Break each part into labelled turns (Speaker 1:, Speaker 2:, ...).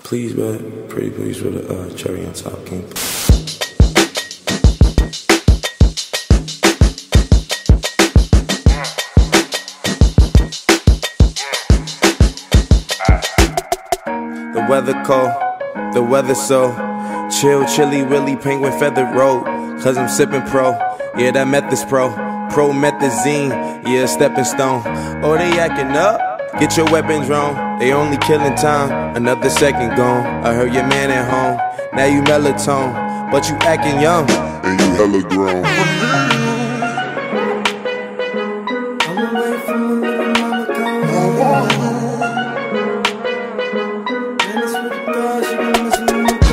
Speaker 1: Please, but pretty please with a cherry on top, King. The weather cold, the weather so chill, chilly, willy, penguin feathered road. Cause I'm sipping pro, yeah, that meth is pro. Promethazine, yeah, stepping stone. Oh, they acting up, get your weapons wrong. They only killing time, another second gone. I heard your man at home, now you melatonin, but you acting young,
Speaker 2: and you hella grown.
Speaker 1: I'm away from a little mama gone. And it's with the dog, she been missing in my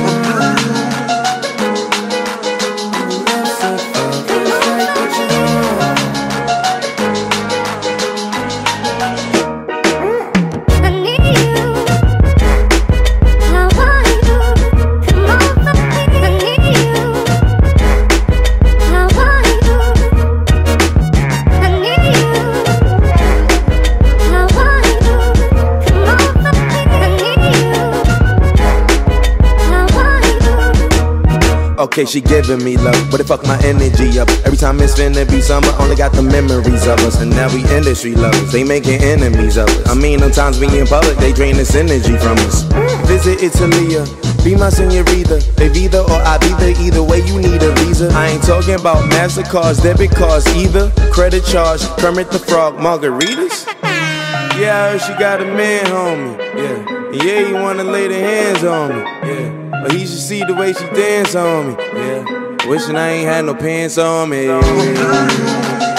Speaker 1: Okay, she giving me love, but it fuck my energy up. Every time it's finna be summer, only got the memories of us. And now we industry lovers, they making enemies of us. I mean, sometimes we in public, they drain this energy from us. Visit Italia, be my senorita. They Visa or I either way you need a visa. I ain't talking about MasterCards, debit cards either. Credit charge, Kermit the Frog, margaritas. Yeah, I heard she got a man, homie. Yeah, you wanna lay the hands on me. Yeah. But he should see the way she dance on me, yeah. Wishing I ain't had no pants on me.